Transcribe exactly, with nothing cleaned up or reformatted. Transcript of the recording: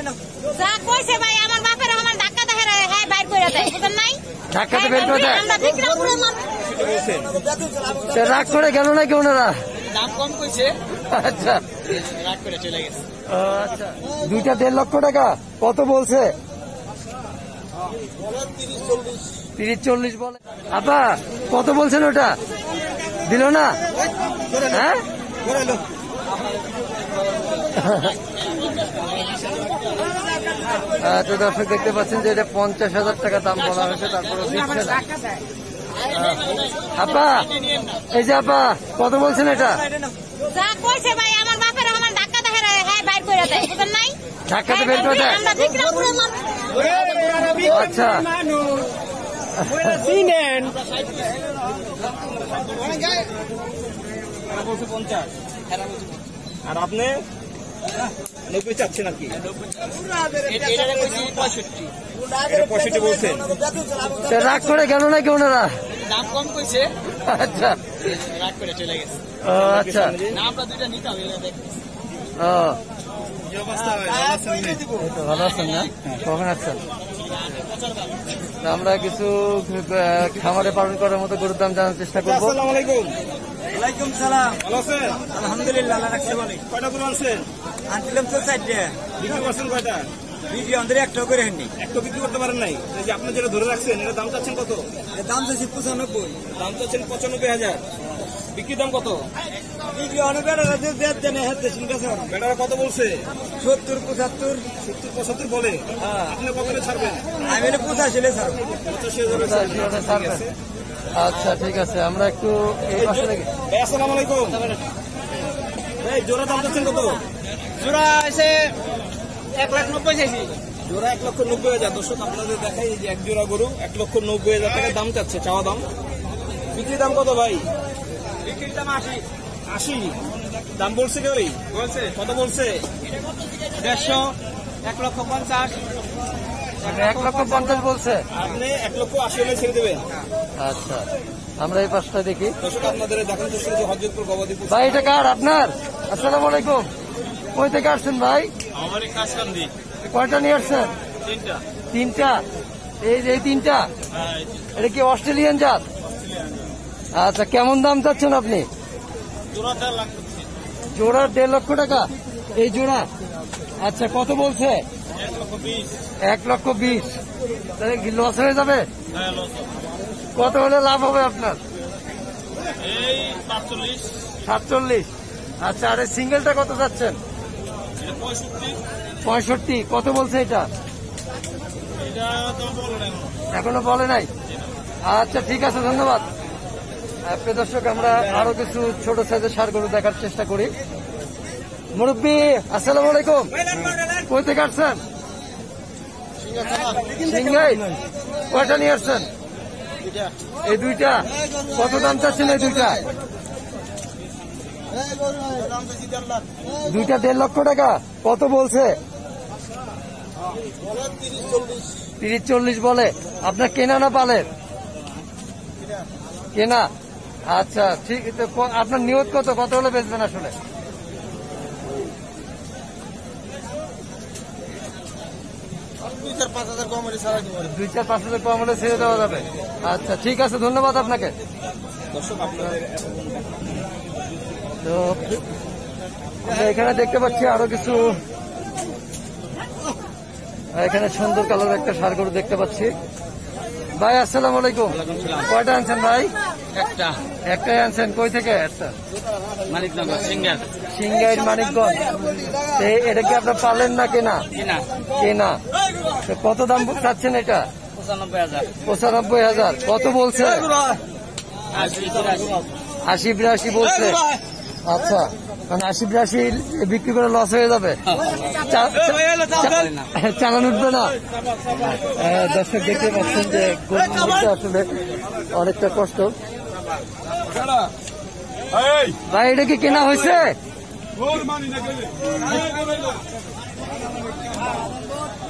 যা কইছে ভাই আমার বাপের আমার ধাক্কা দেখে হ্যাঁ বাইর করে দেয় বুঝেন নাই ধাক্কাতে বের করে দেয় আমরা বিক্রমপুরে রাগ করে গেল নাকি ওনারা দাম কম কইছে আচ্ছা রাগ করে চলে গেছে আচ্ছা দুইটা দেড় লক্ষ টাকা কত বলছে তিরিশ চল্লিশ বলে আপা কত বলছেন ওটা দিল না হ্যাঁ আচ্ছা দর্শক দেখতে পাচ্ছেন যে এটা পঞ্চাশ হাজার টাকা দাম বলা হয়েছে তারপরে দিচ্ছে না আপা এই যে আপা কত বলছেন এটা যা কইছে ভাই আমার বাপের আমার ধাক্কা দেখে হ্যাঁ বাইর করে দেয় বুঝেন নাই ধাক্কাতে বের করে দেয় আমরা বিক্রমপুরে আচ্ছা আর আপনি নব্বই চাচ্ছেন আর কি পঁয়ষট্টি বলছেন রাগ করে গেল নাকি ওনারা দাম কম কইছে আচ্ছা রাগ করে চলে গেছে আচ্ছা আমরা দুইটা নিতে হবে ভালো আছেন না কখন আসছেন আমরা কিছু খামারে পালন করার মতো গরুর দাম জানার চেষ্টা করবো ওয়ালাইকুম সালাম ভালো আছেন আলহামদুলিল্লাহ আল্লাহ রাখছে বলে কয়টা গরু আনছেন আনছিলাম তো চারটে বিক্রি করছেন কয়টা বিক্রি অন্তরে একটা করে হয়নি একটা বিক্রি করতে পারেন নাই যে আপনি যেটা ধরে রাখছেন এটা দাম চাচ্ছেন কত দাম চাচ্ছি পঁচানব্বই দাম চাচ্ছেন পঁচানব্বই হাজার বিক্রির দাম কত বিক্রি অনেক বেটারা কত বলছে সত্তর পঁচাত্তর সত্তর পঁচাত্তর বলে আপনি কত ছাড়বেন আমি পঁচাশি ছাড়বো পঁচাশি হাজার আচ্ছা ঠিক আছে আমরা একটু এই পাশে দেখি আসসালামু আলাইকুম এই জোড়া দাম চাচ্ছেন কত জোড়া এসে এক লাখ নব্বই চাইছি জোড়া এক লক্ষ নব্বই হাজার দর্শক আপনাদের দেখাই যে এক জোড়া গরু এক লক্ষ নব্বই হাজার টাকা দাম চাচ্ছে চাওয়া দাম বিক্রির দাম কত ভাই বিক্রির দাম আশি আশি দাম বলছে কেউ বলছে কত বলছে দেড়শো এক লক্ষ পঞ্চাশ এক লক্ষ পঞ্চাশ বলছে আপনি এক লক্ষ আশি হলে ছেড়ে দেবেন আচ্ছা আমরা এই পাশটা দেখি দর্শক আপনাদের দেখান চেষ্টা করছি হযরতপুর গবাদিপুর ভাই এটা কার আপনার আসসালামু আলাইকুম কই থেকে আসছেন ভাই আমার কাজকান্দি কয়টা নিয়ে আসছেন তিনটা তিনটা এই যে এই তিনটা এটা কি অস্ট্রেলিয়ান জাত আচ্ছা কেমন দাম চাচ্ছেন আপনি জোড়া দেড় লাখ জোড়া দেড় লক্ষ টাকা এই জোড়া আচ্ছা কত বলছে এক লক্ষ বিশ এক লক্ষ বিশ তাহলে কি লস হয়ে যাবে হ্যাঁ লস কত হলে লাভ হবে আপনার এই সাতচল্লিশ সাতচল্লিশ আচ্ছা আর সিঙ্গেলটা কত যাচ্ছেন পঁয়ষট্টি পঁয়ষট্টি কত বলছে এটা এটা তো বলো না এখনো বলে নাই আচ্ছা ঠিক আছে ধন্যবাদ প্রিয় দর্শক আমরা আরো কিছু ছোট সাইজের সার গরু দেখার চেষ্টা করি মুরব্বী আসসালামু আলাইকুম কই থেকে আসছেন সিংহাই কয়টা নিয়ে আসছেন এই দুইটা কত দাম চাচ্ছেন এই দুইটা দুইটা দেড় লক্ষ টাকা কত বলছে তিরিশ চল্লিশ বলে আপনার কেনা না পালের কেনা আচ্ছা ঠিক আপনার নিয়ত কত কত হলে বেচবেন আসলে দুই চার পাঁচ হাজার কম হলে ছেড়ে দেওয়া যাবে আচ্ছা ঠিক আছে ধন্যবাদ আপনাকে তো আমরা এখানে দেখতে পাচ্ছি আরো কিছু এখানে সুন্দর কালার একটা ষাঁড় গরু দেখতে পাচ্ছি ভাই আসসালামু আলাইকুম কয়টা আনছেন ভাই একটা একটাই আনছেন কই থেকে একটা মানিকনগর সিঙ্গার সিংগাইর মানিকগঞ্জ এটা কি আপনার পালেন না কেনা কিনা কেনা কত দাম চাচ্ছেন এটা পঁচানব্বই হাজার পঁচানব্বই হাজার কত বলছে আশি বিরাশি বলছে আচ্ছা মানে আশি বিরাশি বিক্রি করে লস হয়ে যাবে চালান উঠবে না দর্শক দেখতে পাচ্ছেন যে গরু আসলে অনেকটা কষ্ট ভাই এটা কি কেনা হয়েছে